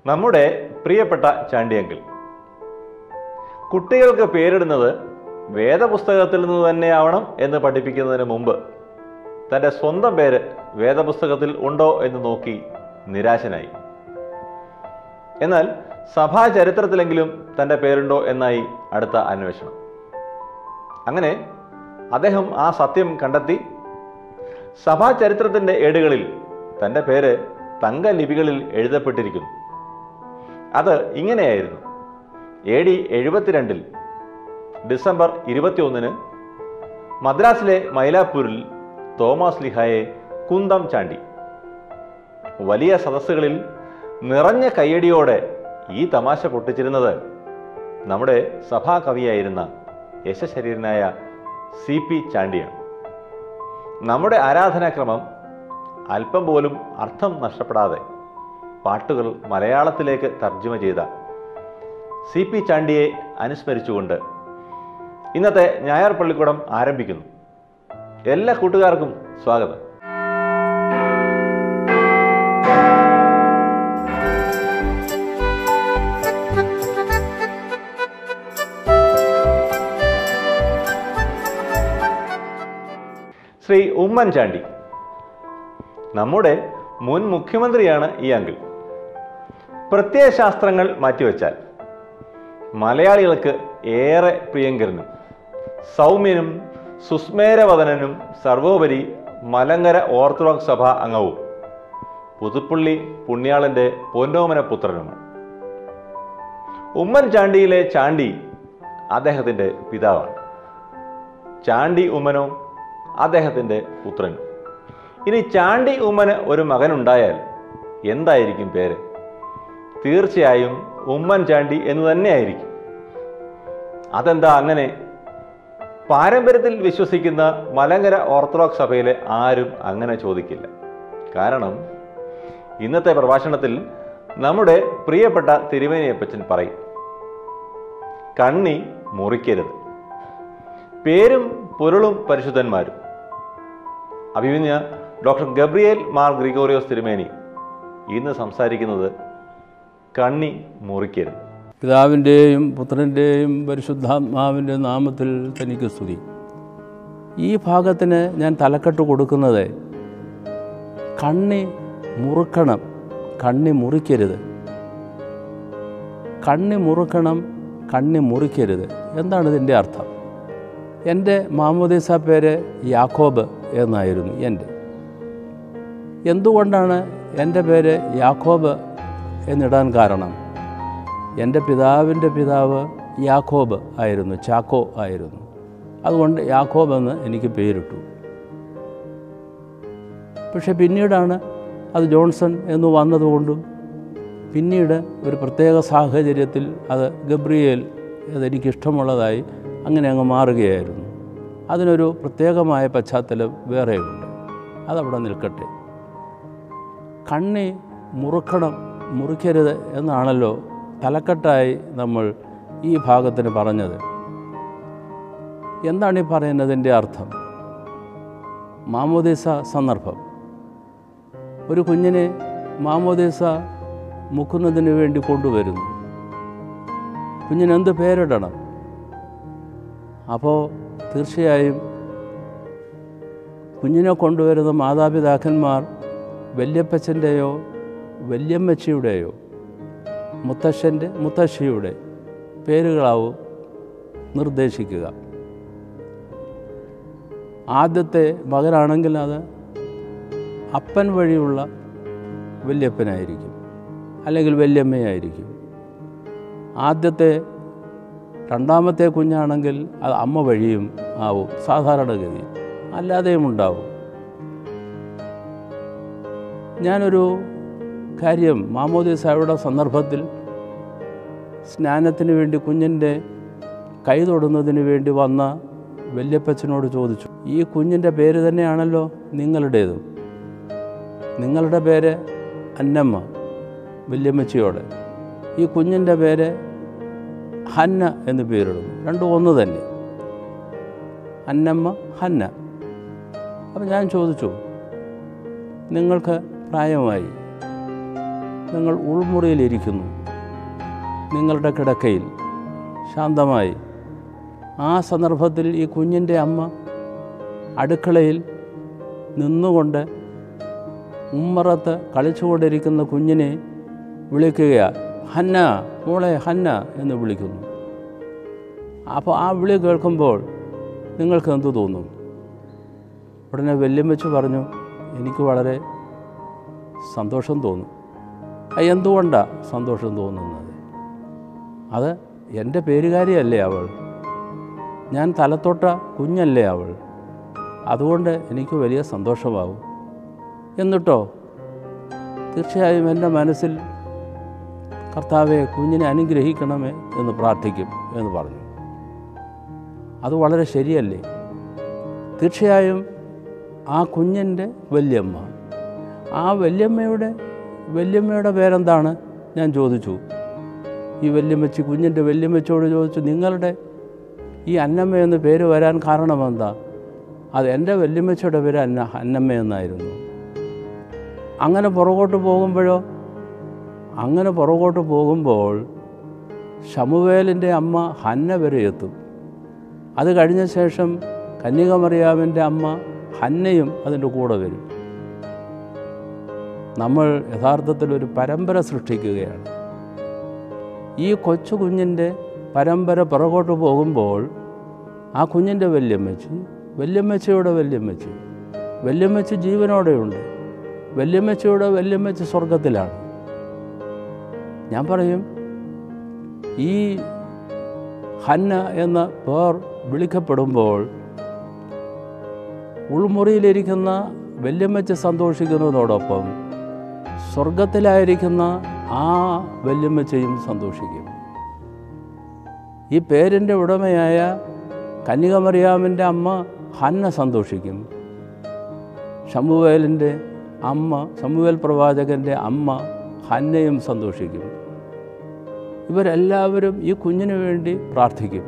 നമ്മുടെ പ്രിയപ്പെട്ട ചാണ്ടിയങ്കിൾ കുട്ടികൾക്ക് പേരിടുന്നത് വേദപുസ്തകത്തിൽ നിന്ന് തന്നെയാവണം എന്ന് പഠിപ്പിക്കുന്നതിന് മുമ്പ് തൻ്റെ സ്വന്തം പേര് വേദപുസ്തകത്തിൽ ഉണ്ടോ എന്ന് നോക്കി നിരാശനായി. എന്നാൽ സഭാ ചരിത്രത്തിലെങ്കിലും തൻ്റെ പേരുണ്ടോ എന്നായി അടുത്ത അന്വേഷണം. അങ്ങനെ അദ്ദേഹം ആ സത്യം കണ്ടെത്തി. സഭാ ചരിത്രത്തിൻ്റെ ഏടുകളിൽ തൻ്റെ പേര് തങ്കലിപികളിൽ എഴുതപ്പെട്ടിരിക്കുന്നു. അത് ഇങ്ങനെയായിരുന്നു: AD 72 ഡിസംബർ 21 മദ്രാസിലെ മൈലാപ്പൂരിൽ തോമസ് ലിഹായെ കുന്തം ചാണ്ടി. വലിയ സദസ്സുകളിൽ നിറഞ്ഞ കയ്യടിയോടെ ഈ തമാശ പൊട്ടിച്ചിരുന്നത് നമ്മുടെ സഭാകവിയായിരുന്ന യശശരീരനായ CP ചാണ്ടിയാണ്. നമ്മുടെ ആരാധനാക്രമം അല്പം പോലും അർത്ഥം നഷ്ടപ്പെടാതെ പാട്ടുകൾ മലയാളത്തിലേക്ക് തർജ്ജമ ചെയ്ത CP ചാണ്ടിയെ അനുസ്മരിച്ചുകൊണ്ട് ഇന്നത്തെ ഞായർ പള്ളിക്കൂടം ആരംഭിക്കുന്നു. എല്ലാ കൂട്ടുകാർക്കും സ്വാഗതം. ശ്രീ ഉമ്മൻചാണ്ടി നമ്മുടെ മുൻ മുഖ്യമന്ത്രിയാണ്. ഈ അങ്കിൾ പ്രത്യയശാസ്ത്രങ്ങൾ മാറ്റിവെച്ചാൽ മലയാളികൾക്ക് ഏറെ പ്രിയങ്കരനും സൗമ്യനും സുസ്മേരവദനനും സർവോപരി മലങ്കര ഓർത്തഡോക്സ് സഭ അംഗവും പുതുപ്പള്ളി പുണ്യാളന്റെ പൊന്നോമന പുത്രനുമാണ്. ഉമ്മൻചാണ്ടിയിലെ ചാണ്ടി അദ്ദേഹത്തിൻ്റെ പിതാവാണ്. ചാണ്ടി ഉമ്മനോ അദ്ദേഹത്തിൻ്റെ പുത്രനും. ഇനി ചാണ്ടി ഉമ്മന് ഒരു മകനുണ്ടായാൽ എന്തായിരിക്കും പേര്? തീർച്ചയായും ഉമ്മൻചാണ്ടി എന്ന് തന്നെയായിരിക്കും. അതെന്താ അങ്ങനെ? പാരമ്പര്യത്തിൽ വിശ്വസിക്കുന്ന മലങ്കര ഓർത്തഡോക്സ് സഭയിലെ ആരും അങ്ങനെ ചോദിക്കില്ല. കാരണം ഇന്നത്തെ പ്രഭാഷണത്തിൽ നമ്മുടെ പ്രിയപ്പെട്ട തിരുമേനിയപ്പച്ചൻ പറയും, കണ്ണി മുറിക്കരുത്, പേരും പൊരുളും പരിശുദ്ധന്മാരും. അഭിമന്യ ഡോക്ടർ ഗബ്രിയേൽ മാർ ഗ്രിഗോറിയോസ് തിരുമേനി ഇന്ന് സംസാരിക്കുന്നത് കണ്ണി മുറിക്കരുത്. പിതാവിൻ്റെയും പുത്രൻ്റെയും പരിശുദ്ധാത്മാവിൻ്റെ നാമത്തിൽ തനിക്ക് സ്തുതി. ഈ ഭാഗത്തിന് ഞാൻ തലക്കെട്ട് കൊടുക്കുന്നത് കണ്ണി മുറുക്കണം, കണ്ണി മുറിക്കരുത്. കണ്ണി മുറുക്കണം, കണ്ണി മുറിക്കരുത്. എന്താണ് ഇതിൻ്റെ അർത്ഥം? എൻ്റെ മാമോദീസ പേര് യാക്കോബ് എന്നായിരുന്നു എൻ്റെ. എന്തുകൊണ്ടാണ് എൻ്റെ പേര് യാക്കോബ് എന്നിടാൻ കാരണം? എൻ്റെ പിതാവിൻ്റെ പിതാവ് യാക്കോബ് ആയിരുന്നു, ചാക്കോ ആയിരുന്നു. അതുകൊണ്ട് യാക്കോബ് എന്ന് എനിക്ക് പേരിട്ടു. പക്ഷെ പിന്നീടാണ് അത് ജോൺസൺ എന്ന് വന്നതുകൊണ്ടും പിന്നീട് ഒരു പ്രത്യേക സാഹചര്യത്തിൽ അത് ഗബ്രിയേൽ അതെനിക്കിഷ്ടമുള്ളതായി അങ്ങനെ അങ്ങ് മാറുകയായിരുന്നു. അതിനൊരു പ്രത്യേകമായ പശ്ചാത്തലം വേറെയുണ്ട്. അതവിടെ നിൽക്കട്ടെ. കണ്ണി മുറുക്കണം, മുറിക്കരുത് എന്നാണല്ലോ തലക്കെട്ടായി നമ്മൾ ഈ ഭാഗത്തിന് പറഞ്ഞത്. എന്താണ് ഈ പറയുന്നതിൻ്റെ അർത്ഥം? മാമോദീസ സന്ദർഭം. ഒരു കുഞ്ഞിനെ മാമോദീസ മുക്കുന്നതിന് വേണ്ടി കൊണ്ടുവരുന്നു. കുഞ്ഞിനെന്ത് പേരിടണം? അപ്പോൾ തീർച്ചയായും കുഞ്ഞിനെ കൊണ്ടുവരുന്ന മാതാപിതാക്കന്മാർ വല്യപ്പച്ചൻ്റെയോ വല്യമ്മച്ചിയുടെയോ മുത്തശ്ശൻ്റെ മുത്തശ്ശിയുടെ പേരുകളാവും നിർദ്ദേശിക്കുക. ആദ്യത്തെ മകനാണെങ്കിൽ അത് അപ്പൻ വഴിയുള്ള വല്യപ്പനായിരിക്കും, അല്ലെങ്കിൽ വല്യമ്മയായിരിക്കും. രണ്ടാമത്തെ കുഞ്ഞാണെങ്കിൽ അത് അമ്മ വഴിയും ആവും സാധാരണഗതി, അല്ലാതെയും ഉണ്ടാവും. ഞാനൊരു കാര്യം മാമോദീസയുടെ സന്ദർഭത്തിൽ സ്നാനത്തിന് വേണ്ടി കുഞ്ഞിൻ്റെ കൈ തൊടുന്നതിന് വേണ്ടി വന്ന വല്യപ്പച്ചനോട് ചോദിച്ചു, ഈ കുഞ്ഞിൻ്റെ പേര് തന്നെയാണല്ലോ നിങ്ങളുടേതും. നിങ്ങളുടെ പേര് അന്നമ്മ, വല്യമ്മച്ചിയോട്. ഈ കുഞ്ഞിൻ്റെ പേര് ഹന്ന എന്ന് പേരിടും. രണ്ടും ഒന്ന് തന്നെ, അന്നമ്മ ഹന്ന. അപ്പം ഞാൻ ചോദിച്ചു, നിങ്ങൾക്ക് പ്രായമായി, നിങ്ങൾ ഉൾമുറിയിലിരിക്കുന്നു, നിങ്ങളുടെ കിടക്കയിൽ ശാന്തമായി. ആ സന്ദർഭത്തിൽ ഈ കുഞ്ഞിൻ്റെ അമ്മ അടുക്കളയിൽ നിന്നുകൊണ്ട് ഉമ്മറത്ത് കളിച്ചുകൊണ്ടിരിക്കുന്ന കുഞ്ഞിനെ വിളിക്കുകയാണ്. ഹന്ന, മോളെ ഹന്ന എന്ന് വിളിക്കുന്നു. അപ്പോൾ ആ വിളി കേൾക്കുമ്പോൾ നിങ്ങൾക്ക് എന്തു തോന്നും? ഉടനെ വല്യമ്മച്ചി പറഞ്ഞു, എനിക്ക് വളരെ സന്തോഷം തോന്നും. എന്തുകൊണ്ടാണ് സന്തോഷം തോന്നുന്നത്? അത് എൻ്റെ പേരുകാരിയല്ലേ അവൾ, ഞാൻ തലത്തൊട്ട കുഞ്ഞല്ലേ അവൾ, അതുകൊണ്ട് എനിക്ക് വലിയ സന്തോഷമാവും. എന്നിട്ടോ തീർച്ചയായും എൻ്റെ മനസ്സിൽ കർത്താവെ കുഞ്ഞിനെ അനുഗ്രഹിക്കണമേ എന്ന് പ്രാർത്ഥിക്കും എന്ന് പറഞ്ഞു. അത് വളരെ ശരിയല്ലേ? തീർച്ചയായും ആ കുഞ്ഞിൻ്റെ വല്യമ്മ, ആ വല്യമ്മയുടെ പേരെന്താണ് ഞാൻ ചോദിച്ചു. ഈ വല്യമ്മച്ചി കുഞ്ഞിൻ്റെ വല്യമ്മച്ചോട് ചോദിച്ചു, നിങ്ങളുടെ ഈ അന്നമ്മ എന്ന് പേര് വരാൻ കാരണമെന്താ? അത് എൻ്റെ വല്യമ്മച്ചിയുടെ പേര് അന്നമ്മ എന്നായിരുന്നു. അങ്ങനെ പുറകോട്ട് പോകുമ്പോൾ ശമൂവേലിൻ്റെ അമ്മ ഹന്ന വരെ എത്തും. അത് കഴിഞ്ഞ ശേഷം കന്യകമറിയാമിൻ്റെ അമ്മ ഹന്നയും അതിൻ്റെ കൂടെ വരും. നമ്മൾ യഥാർത്ഥത്തിൽ ഒരു പരമ്പര സൃഷ്ടിക്കുകയാണ്. ഈ കൊച്ചു കുഞ്ഞിൻ്റെ പരമ്പര പുറകോട്ട് പോകുമ്പോൾ ആ കുഞ്ഞിൻ്റെ വല്യമ്മച്ചിയുടെ വല്യമ്മച്ചി ജീവനോടെയുണ്ട്. വല്യമ്മച്ചി സ്വർഗത്തിലാണ്. ഞാൻ പറയും, ഈ ഹന്ന എന്ന പേർ വിളിക്കപ്പെടുമ്പോൾ ഉൾമുറിയിലിരിക്കുന്ന വല്യമ്മച്ചി സന്തോഷിക്കുന്നതോടൊപ്പം സ്വർഗത്തിലായിരിക്കുന്ന ആ വല്യമ്മച്ചയും സന്തോഷിക്കും. ഈ പേരിൻ്റെ ഉടമയായ കന്യകമറിയാമിൻ്റെ അമ്മ ഹന്ന സന്തോഷിക്കും. ശമൂവേൽ പ്രവാചകൻ്റെ അമ്മ ഹന്നയും സന്തോഷിക്കും. ഇവരെല്ലാവരും ഈ കുഞ്ഞിനു വേണ്ടി പ്രാർത്ഥിക്കും.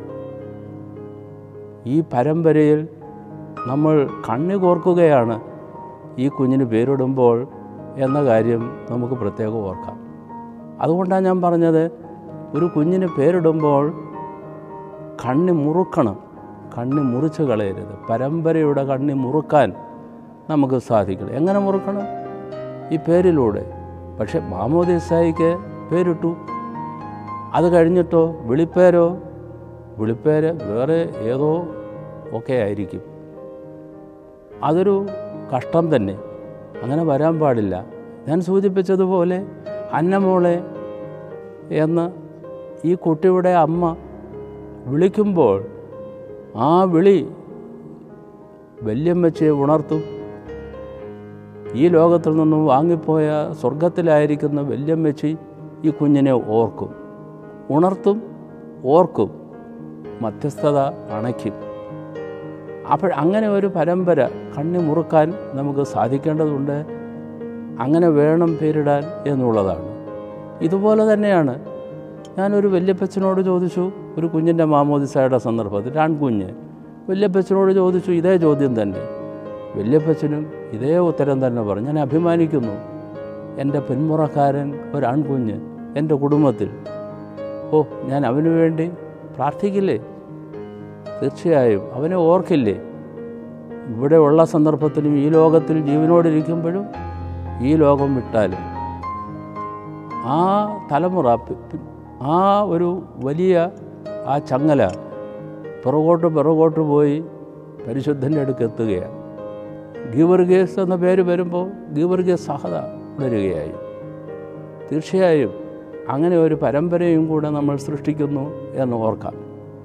ഈ പരമ്പരയിൽ നമ്മൾ കണ്ണുകോർക്കുകയാണ് ഈ കുഞ്ഞിന് പേരിടുമ്പോൾ എന്ന കാര്യം നമുക്ക് പ്രത്യേകം ഓർക്കാം. അതുകൊണ്ടാണ് ഞാൻ പറഞ്ഞത്, ഒരു കുഞ്ഞിന് പേരിടുമ്പോൾ കണ്ണി മുറിച്ച് കളയരുത്. പരമ്പരയുടെ കണ്ണി മുറുക്കാൻ നമുക്ക് സാധിക്കണം. എങ്ങനെ മുറുക്കണം? ഈ പേരിലൂടെ. പക്ഷെ മാമോദീസായിക്ക് പേരിട്ടു, അത് കഴിഞ്ഞിട്ടോ വിളിപ്പേര് വേറെ ഏതോ ഒക്കെ ആയിരിക്കും. അതൊരു കഷ്ടം തന്നെ. അങ്ങനെ വരാൻ പാടില്ല. ഞാൻ സൂചിപ്പിച്ചതുപോലെ അന്നമോളെ എന്ന് ഈ കുട്ടിയുടെ അമ്മ വിളിക്കുമ്പോൾ ആ വിളി വല്യമ്മച്ചിയെ ഉണർത്തും. ഈ ലോകത്തിൽ നിന്നും വാങ്ങിപ്പോയ സ്വർഗത്തിലായിരിക്കുന്ന വല്യമ്മച്ചി ഈ കുഞ്ഞിനെ ഉണർത്തും, ഓർക്കും, മധ്യസ്ഥത അണയ്ക്കും. അപ്പോൾ അങ്ങനെ ഒരു പരമ്പര കണ്ണി മുറുക്കാൻ നമുക്ക് സാധിക്കേണ്ടതുണ്ട്. അങ്ങനെ വേണം പേരിടാൻ എന്നുള്ളതാണ്. ഇതുപോലെ തന്നെയാണ് ഞാനൊരു വല്യപ്പച്ചനോട് ചോദിച്ചു, ഒരു കുഞ്ഞിൻ്റെ മാമോദിസയുടെ സന്ദർഭത്തിൽ ആൺകുഞ്ഞ് വല്യപ്പച്ചനോട് ചോദിച്ചു, ഇതേ ചോദ്യം തന്നെ. വല്യപ്പച്ചനും ഇതേ ഉത്തരം തന്നെ പറഞ്ഞു. ഞാൻ അഭിമാനിക്കുന്നു, എൻ്റെ പിന്മുറക്കാരൻ ഒരാൺകുഞ്ഞ് എൻ്റെ കുടുംബത്തിൽ. ഞാൻ അവന് വേണ്ടി പ്രാർത്ഥിക്കില്ലേ? തീർച്ചയായും അവനെ ഓർക്കില്ലേ? ഇവിടെ ഉള്ള സന്ദർഭത്തിലും ഈ ലോകത്തിൽ ജീവനോടിരിക്കുമ്പോഴും ഈ ലോകം വിട്ടാലും ആ തലമുറ, ആ ഒരു വലിയ ആ ചങ്ങല പിറകോട്ട് പോയി പരിശുദ്ധൻ്റെ അടുക്ക് എത്തുകയാണ്. ഗീവർഗീസ് എന്ന പേര് വരുമ്പോൾ ഗീവർഗീസ് സഹത വരികയായി. തീർച്ചയായും അങ്ങനെ ഒരു പരമ്പരയും കൂടെ നമ്മൾ സൃഷ്ടിക്കുന്നു എന്ന് ഓർക്കാം.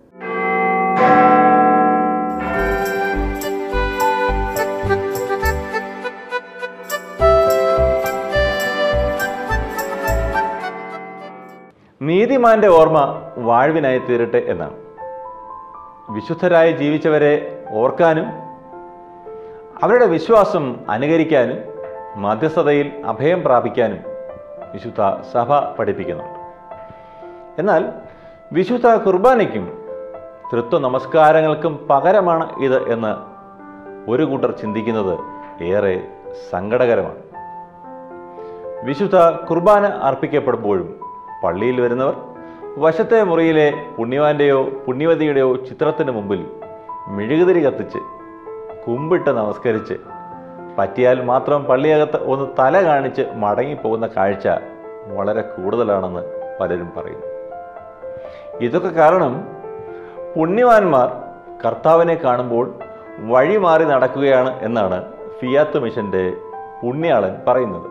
നീതിമാന്റെ ഓർമ്മ വാഴ്വിനായി തീരട്ടെ എന്നാണ്. വിശുദ്ധരായി ജീവിച്ചവരെ ഓർക്കാനും അവരുടെ വിശ്വാസം അനുകരിക്കാനും മധ്യസ്ഥതയിൽ അഭയം പ്രാപിക്കാനും വിശുദ്ധ സഭ പഠിപ്പിക്കുന്നുണ്ട്. എന്നാൽ വിശുദ്ധ കുർബാനയ്ക്കും തൃത്വ നമസ്കാരങ്ങൾക്കും പകരമാണ് ഇത് എന്ന് ഒരു കൂട്ടർ ചിന്തിക്കുന്നത് ഏറെ സങ്കടകരമാണ്. വിശുദ്ധ കുർബാന അർപ്പിക്കപ്പെടുമ്പോഴും പള്ളിയിൽ വരുന്നവർ വശത്തെ മുറിയിലെ പുണ്യവാന്റെയോ പുണ്യവതിയുടെയോ ചിത്രത്തിന് മുമ്പിൽ മെഴുകുതിരി കത്തിച്ച് കുമ്പിട്ട് നമസ്കരിച്ച് പറ്റിയാൽ മാത്രം പള്ളിയകത്ത് ഒന്ന് തല കാണിച്ച് മടങ്ങിപ്പോകുന്ന കാഴ്ച വളരെ കൂടുതലാണെന്ന് പലരും പറയുന്നു. ഇതൊക്കെ കാരണം പുണ്യവാന്മാർ കർത്താവിനെ കാണുമ്പോൾ വഴി മാറി നടക്കുകയാണ് എന്നാണ് ഫിയാത്ത് മിഷന്റെ പുണ്യാളൻ പറയുന്നത്.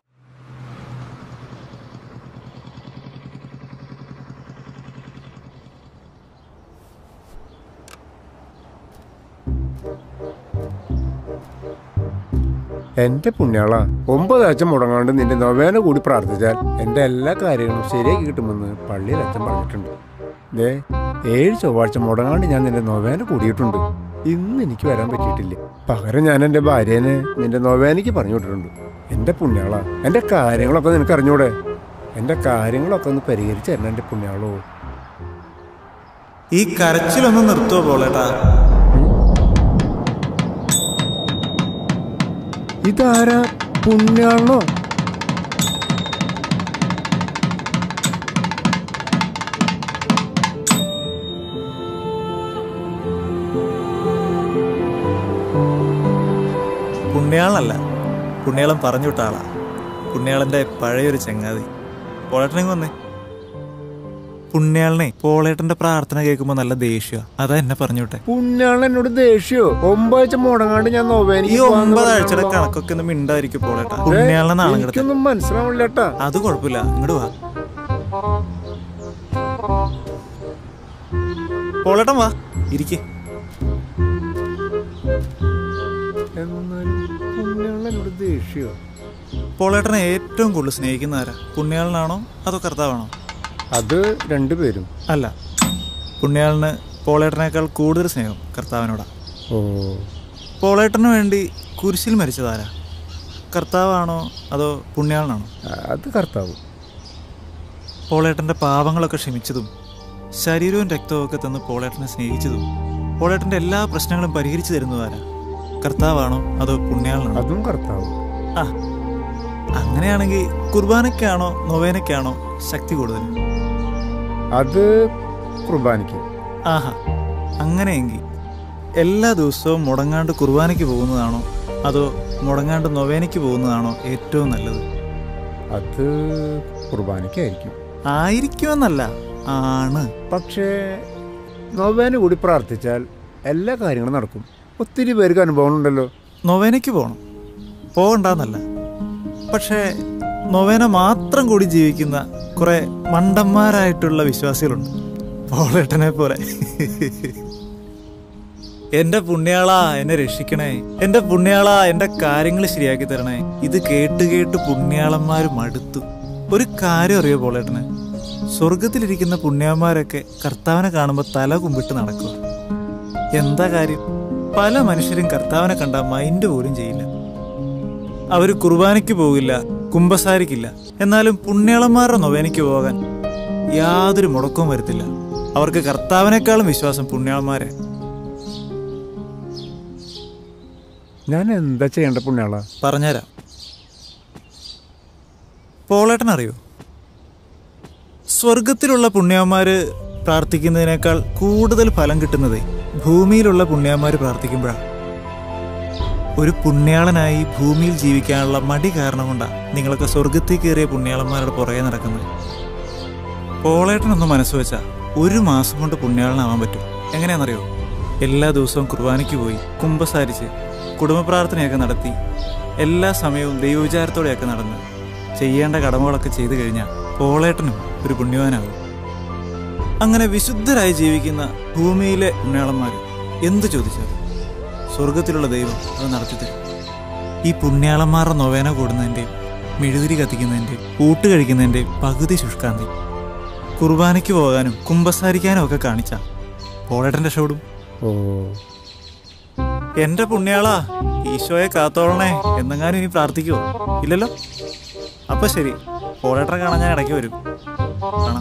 എൻ്റെ പുണ്യാള, 9 ആഴ്ച മുടങ്ങാണ്ട് നിന്റെ നൊവേന കൂടി പ്രാർത്ഥിച്ചാൽ എൻ്റെ എല്ലാ കാര്യങ്ങളും ശരിയാക്കി കിട്ടുമെന്ന് പള്ളിയിൽ അച്ഛൻ പറഞ്ഞിട്ടുണ്ട്. 7 ചൊവ്വാഴ്ച മുടങ്ങാണ്ട് ഞാൻ നിന്റെ നൊവേന കൂടിയിട്ടുണ്ട്. ഇന്ന് എനിക്ക് വരാൻ പറ്റിയിട്ടില്ല. പകരം ഞാൻ എൻ്റെ ഭാര്യേനെ നിന്റെ നൊവേനയ്ക്ക് പറഞ്ഞു വിട്ടിട്ടുണ്ട്. എൻ്റെ പുണ്യാള, എൻ്റെ കാര്യങ്ങളൊക്കെ നിനക്ക് അറിഞ്ഞൂടെ? എൻ്റെ കാര്യങ്ങളൊക്കെ ഒന്ന് പരിഹരിച്ചു തരണം എൻ്റെ പുണ്യാളോ. ഈ കരച്ചിലൊന്നും നിർത്തുവോ പോളേട്ടാ? ഇതാരാ, പുണ്യാളോ? പുണ്യാളല്ല, പുണ്യാളൻ പറഞ്ഞു വിട്ട ആളാ. പുണ്യാളന്റെ പഴയൊരു ചങ്ങാതി. പോളേട്ടനെങ്കിൽ വന്നേ. പുണ്യാളനെ പോളേട്ടന്റെ പ്രാർത്ഥന കേൾക്കുമ്പോ നല്ല ദേഷ്യ. അതാ എന്നെ പറഞ്ഞു വിട്ടെ. പുണ്യാളൻ എന്നോട് ദേഷ്യോ? 9 ആഴ്ച മുടങ്ങാണ്ട് ഞാൻ ഈ 9 ആഴ്ചയുടെ കണക്കൊക്കെ ഒന്നും മിണ്ടായിരിക്കും പോളേട്ടാ. പുണ്യാളനെ നാളെ എനിക്കൊന്നും മനസ്സിലാവില്ലേട്ടാ. അത് കുഴപ്പമില്ല, ഇങ്ങോട്ട് വാ. പോളേട്ടൻ വാ, ഇരിക്കേ. പുണ്യാളനോട് ദേഷ്യോ? പോളേട്ടനെ ഏറ്റവും കൂടുതൽ സ്നേഹിക്കുന്ന ആരാ? പുണ്യാളനാണോ അതോ കർത്താവാണോ? അത് രണ്ടുപേരും. അല്ല, പുണ്യാളന് പോളേട്ടനേക്കാൾ കൂടുതൽ സ്നേഹം കർത്താവിനോടാ. ഓ, പോളേട്ടന് വേണ്ടി കുരിശിൽ മരിച്ചതാരാ? കർത്താവാണോ അതോ പുണ്യാളനാണോ? അത് കർത്താവ്. പോളേട്ടൻ്റെ പാപങ്ങളൊക്കെ ക്ഷമിച്ചതും ശരീരവും രക്തവും ഒക്കെ തന്ന് പോളേട്ടനെ സ്നേഹിച്ചതും പോളേട്ടൻ്റെ എല്ലാ പ്രശ്നങ്ങളും പരിഹരിച്ചു തരുന്നതാരാ? കർത്താവാണോ അതോ പുണ്യാളനാണോ? അതും കർത്താവ്. ആ, അങ്ങനെയാണെങ്കിൽ കുർബാനയ്ക്കാണോ നൊവേനയ്ക്കാണോ ശക്തി കൂടുതൽ? അത് കുർബാനയ്ക്ക്. ആഹാ, അങ്ങനെയെങ്കിൽ എല്ലാ ദിവസവും മുടങ്ങാണ്ട് കുർബാനയ്ക്ക് പോകുന്നതാണോ അതോ മുടങ്ങാണ്ട് നൊവേനയ്ക്ക് പോകുന്നതാണോ ഏറ്റവും നല്ലത്? അത് കുർബാനയ്ക്കായിരിക്കും. ആയിരിക്കുമെന്നല്ല, ആണ്. പക്ഷേ നൊവേന കൂടി പ്രാർത്ഥിച്ചാൽ എല്ലാ കാര്യങ്ങളും നടക്കും. ഒത്തിരി പേർക്ക് അനുഭവങ്ങളുണ്ടല്ലോ. നൊവേനയ്ക്ക് പോകണം, പോകണ്ടെന്നല്ല. പക്ഷേ നൊവേന മാത്രം കൂടി ജീവിക്കുന്ന കുറെ മണ്ടന്മാരായിട്ടുള്ള വിശ്വാസികളുണ്ട്, പോളേട്ടനെ പോലെ. എന്റെ പുണ്യാളാ എന്നെ രക്ഷിക്കണേ, എന്റെ പുണ്യാളാ എന്റെ കാര്യങ്ങൾ ശരിയാക്കി തരണേ. ഇത് കേട്ട് കേട്ട് പുണ്യാളന്മാര് മടുത്തു. ഒരു കാര്യം അറിയോ പോളേട്ടന്? സ്വർഗത്തിലിരിക്കുന്ന പുണ്യാന്മാരൊക്കെ കർത്താവിനെ കാണുമ്പോൾ തല കുമ്പിട്ട് നടക്കുക. എന്താ കാര്യം? പല മനുഷ്യരും കർത്താവിനെ കണ്ട മൈൻഡ് പോലും ചെയ്യില്ല. അവർ കുർബാനയ്ക്ക് പോകില്ല, കുമ്പസാരിക്കില്ല. എന്നാലും പുണ്യാളന്മാരുടെ നൊവേനയ്ക്ക് പോകാൻ യാതൊരു മുടക്കവും വരുത്തില്ല. അവർക്ക് കർത്താവിനേക്കാളും വിശ്വാസം പുണ്യാളന്മാരെ. ഞാൻ എന്താ ചെയ്യേണ്ട പുണ്യാള? പറഞ്ഞുതരാം. പോളേട്ടൻ അറിയോ, സ്വർഗത്തിലുള്ള പുണ്യാന്മാര് പ്രാർത്ഥിക്കുന്നതിനേക്കാൾ കൂടുതൽ ഫലം കിട്ടുന്നത് ഭൂമിയിലുള്ള പുണ്യാന്മാര് പ്രാർത്ഥിക്കുമ്പോഴാണ്. ഒരു പുണ്യാളനായി ഭൂമിയിൽ ജീവിക്കാനുള്ള മടി കാരണം കൊണ്ടാണ് നിങ്ങളൊക്കെ സ്വർഗത്തിൽ കയറിയ പുണ്യാളന്മാരുടെ പുറകെ നടക്കുന്നത്. പോളേട്ടനൊന്ന് മനസ്സ് വെച്ചാൽ 1 മാസം കൊണ്ട് പുണ്യാളനാവാൻ പറ്റും. എങ്ങനെയാണെന്നറിയോ? എല്ലാ ദിവസവും കുർബാനയ്ക്ക് പോയി കുമ്പസാരിച്ച് കുടുംബ പ്രാർത്ഥനയൊക്കെ നടത്തി എല്ലാ സമയവും ദൈവവിചാരത്തോടെയൊക്കെ നടന്ന് ചെയ്യേണ്ട കടമകളൊക്കെ ചെയ്തു കഴിഞ്ഞാൽ പോളേട്ടനും ഒരു പുണ്യവാനാകും. അങ്ങനെ വിശുദ്ധരായി ജീവിക്കുന്ന ഭൂമിയിലെ പുണ്യാളന്മാർ എന്ത് ചോദിച്ചാലും സ്വർഗത്തിലുള്ള ദൈവം അത് നടത്തിത്തരും. ഈ പുണ്യാളന്മാരുടെ നൊവേന കൂടുന്നതിൻ്റെയും മെഴുതിരി കത്തിക്കുന്നതിൻ്റെയും കൂട്ട് കഴിക്കുന്നതിൻ്റെയും പകുതി ശുഷ്കാന്തി കുർബാനയ്ക്ക് പോകാനും കുമ്പസാരിക്കാനും ഒക്കെ കാണിച്ച പോളേട്ടൻ്റെ ഷോടും. ഓ, എന്റെ പുണ്യാളാ ഈശോയെ കാത്തോളണേ എന്നെങ്ങാനും ഇനി പ്രാർത്ഥിക്കുവോ? ഇല്ലല്ലോ. അപ്പൊ ശരി, പോളേട്ടനെ കാണാൻ ഞാൻ ഇടയ്ക്ക് വരും. കാണാം.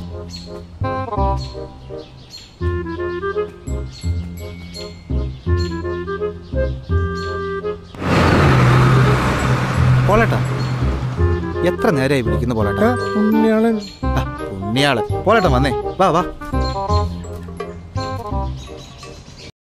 പോളേട്ടാ, എത്ര നേരമായി വിളിക്കുന്നു പോലേട്ടാ. പുണ്യാളൻ പുണ്യാള് പോലേട്ടൻ വന്നേ, വാ വാ.